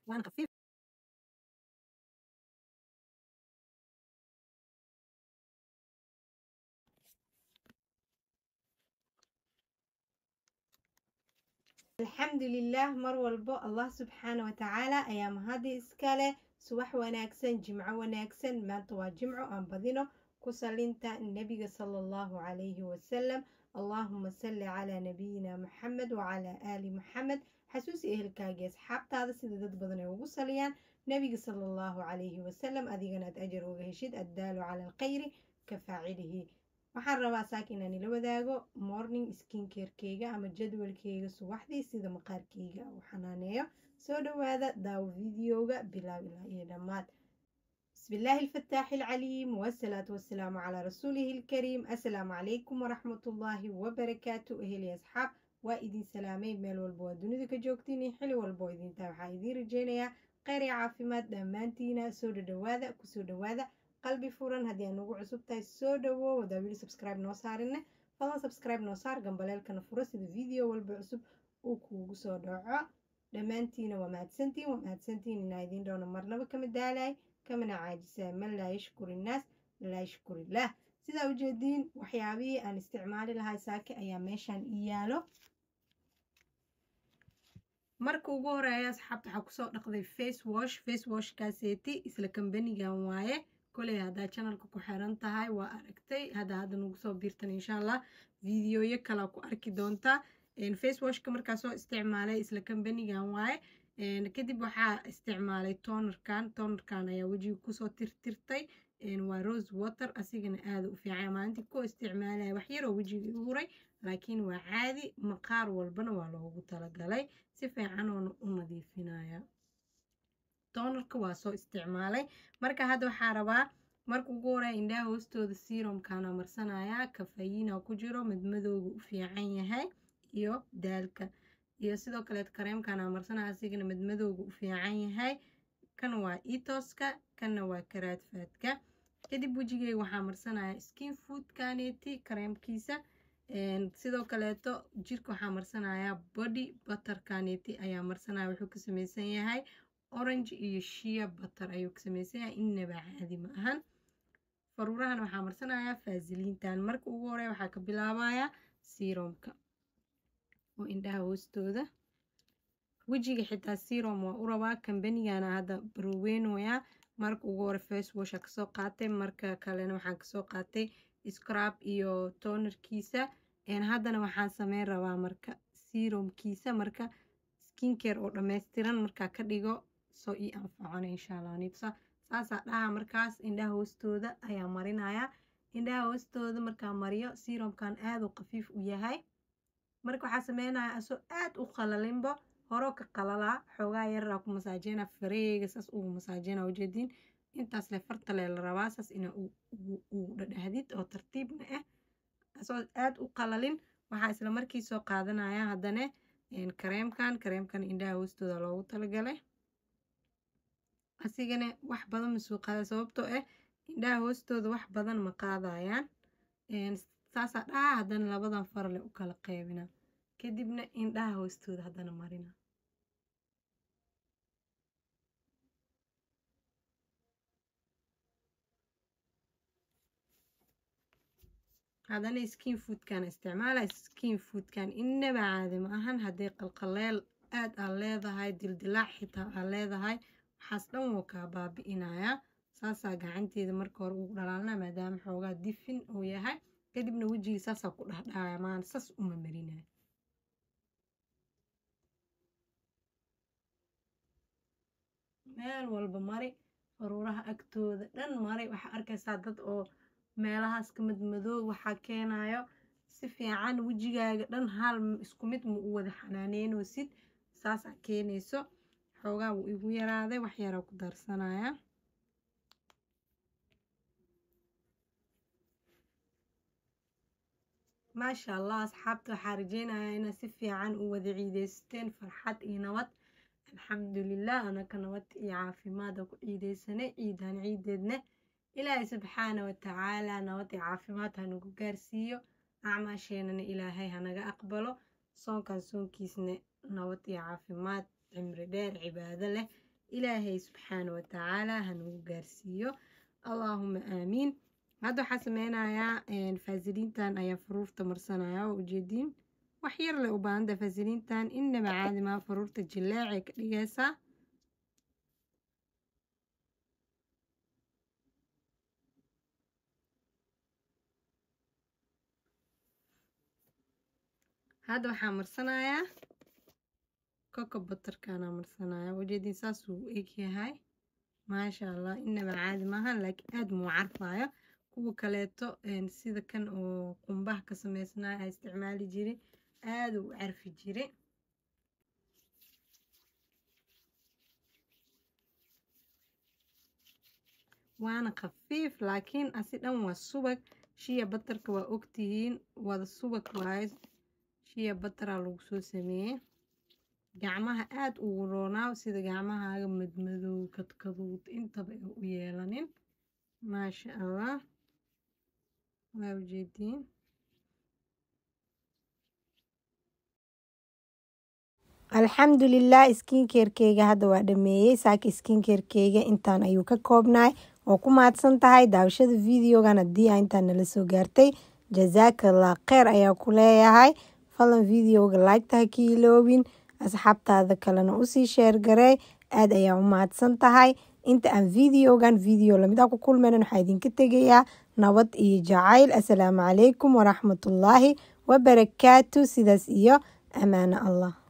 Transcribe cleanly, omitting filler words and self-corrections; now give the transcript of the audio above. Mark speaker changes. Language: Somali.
Speaker 1: وأنا خفيف. الحمد لله مر والبو الله سبحانه وتعالى أيام هذه إسكالة صباح وناكسن جمعة وناكسن ما توا جمعة أم بدينه كسلنت النبي صلى الله عليه وسلم. اللهم صل على نبينا محمد وعلى آل محمد. حسوسي إهل كاجيس حبت هذا سيدة بدنا وصليان نبي صلى الله عليه وسلم أذيقنا أجر وهشيد الدال على الخير كفاعله. waxaan rabaa saaka inaan ila wadaago morning skin carekeyga ama jadwalkeyga subaxdii sida maqaarkeyga u xanaaneeyo. soo dhawaada daawo videoga bilaab ilaa iyo dhammaad. bismillaahi alfataaxi alcaliim wasalaatu wasalaamu calaa rasuulihi alkariim. assalaamu calaykum waraxmatullaahi wabarakaatu. eheli asxaab waa idin salaamay meel walba waa dunida ka joogtiin iyo xili walba oo idintaa waxaa idiin rajeynayaa kheyr iyo caafimaad dhammaantiina. soo dhawaada kusoo dhawaada qalbi furan. haddii aan ugu cusub tahay soo dhawow hadaa wili subscribe noo saarinne fadlan subscribe noo saar gambaleelkana furo sida video walba cusub uu kuugu soo dhaco. dhammaantiina waa mahadsantiin inaa idiin dhowna marnaba kama daalay kamana caajisaa. man laa yashkuri innaas laa yashkurillaah. sidaa ujeediin waxyaabihii aan isticmaali lahay saake ayaa meeshaan ii yaalo. marka ugu horeeya asxaabta waxaa kusoo dhaqday face washkaaseeti isla kambanigan waaye. koley haddaa channelka ku xiran tahay waa aragtay. hadda nugu soo biirtan insha allah videoyo kala ku arki doontaa. face washka markaa soo isticmaalay isla kambanigan waaye. kadib waxaa isticmaalay tonerkan ayaa wejiga kusoo tirtirtay. waa rose water asigana aada u fiican. maalintii ku isticmaalaya wax yaroo wejiga i huray laakiin waa caadi maqaar walbana waa loogu talagalay si fiican oona u nadiifinaya. tonerka waa soo isticmaalay. marka hadda waxaa rabaa marka ugu horeya indhaha hoostooda serumkana marsanaya. kafayina ku jiro madmadowga u fiican yahay iyo daalka iyo sidoo kaleet kareemkana marsanaya asigana madmadowga u fiican yahay. kan waa etoska kanna waa karaadfaadka. kadib wejigeyga waxaa marsanaya skin foodkaneeti kareemkiisa. sidoo kaleeto jirka waxaa marsanaya body butterkaneeti ayaa marsanaya. wuxuu ka samaysan yahay orange iyo shea butter ayuu ka samaysan yahay. inaba caadi ma ahan. faruurahan waxaa marsanaya faasiliintan. marka ugu horeya waxaa ka bilaabaya serumka oo indhaha hoostooda. wejiga xitaa serum waa u rabaa kambanigana hadda baroweynoya. marka ugu hore face washa kasoo qaatay marka kalena waxaan kasoo qaatay scrub iyo tonerkiisa. haddana waxaan sameyn rabaa marka serumkiisa marka skincare oo dhammaystiran markaa ka dhigo soo ii anfacona insha allah. saasaa dhaha markaas indhaha hoostooda ayaa marinaya. indhaha hoostooda markaa mariyo serumkan aada u khafiif u yahay. marka waxaa sameynaya asoo aada u qalalinbo horo ka qalalaa xoogaa yaraa ku masaajeyna fareyga saas ugu masaajeyna. ujeediin intaas le fartale la rabaa saas ina ugu dhadhahdid oo tartiibna ah asoo aada u qalalin. waxaa isla markii soo qaadanaya haddana kareemkan indhaha hoostooda loogu talagalay. asigana wax badan ma soo qaada sababtoo ah indhaha hoostooda wax badan ma qaadayaan. saasaa dhaha haddana labadan farale u kala qeybina kadibna indhaha hoostooda haddana marina. haddana skin foodkan isticmaala. skin foodkan inaba caadi ma ahan. hadday qalqaleel aad aa leedahay dildilaac xitaa aa leedahay waxaas dhan wuu kaa baabi'inaya. saasaa gacanteeda marka hore ugu dhalaalna maadaama xoogaa difin uu yahay. kadibna wejigii saasaa ku dhahdhahaya maan saas uma marinaya. meel walba mari faruuraha agtooda dhan mari. waxaa arkaysaa dad oo meelahaas ka madmadoow waxaa keenayo si fiican wejigaaga dhan hal isku mid ma u wada xanaaneynosid. saasaa keenayso xoogaa wuu igu yaraaday wax yaraa ku darsanaya. maasha allah asxaabta waxaa rajeynaya inaad si fiican u wada ciideysteen farxad iyo nabad. alxamdulilah anaka nabad iyo caafimaada ku ciideysanay ciidan ciideedna ilaahay subxaana watacaala nabad iyo caafimaad hanagu gaarsiiyo. acmaasheenana ilaahay hanaga aqbalo. soonkan soonkiisna nabad iyo caafimaad cimri dheer cibaado leh إلهي سبحانه وتعالى هنو قارسيو اللهم آمين. هذا حسمينا يا فازلين تان أيا فرور تمرسنا يا وجدين وحير لأبان دا فازلين تان إنما عادي ما فرور تجلاعي كريسا هذا حامرسنا يا كوكو بطر كان مرسنا يا وجدين ساسو إيكي هاي ما شاء الله إنما عادي ماها لكن أد مو عارفة kuwa kaleeto sida kan oo qumbaha ka sameysnaa ay isticmaali jiray aad u carfi jiray waana khafiif laakiin asi dhan waa subag shiya batarka waa ogtihiin wada subag waaye shiya batara lagu soo sameeyay gacmaha aad ugu roonaa sida gacmahaaga madmadow kadkaduud intaba u yeelanin maasha allah waa ujeediin alxamdulilah skincarekeyga hadda waa dhameeyey saaka skincarekeyga intaan ayuu ka koobnaay oo ku mahadsan tahay daawashada videogan haddii aa intaan nala soo gaartay jazaakallah kheyr ayaa ku leeyahay fadlan videoga like-ta ha ka iloobin asxaabtaada kalena usii sheergarey aad ayaa u mahadsan tahay inta aan videogan video lamid ah ku kulmaynan waxaa idinka tegayaa nabad iyo jacayl assalaamu calaykum waraxmatullaahi wabarakaatu sidaas iyo amaano allah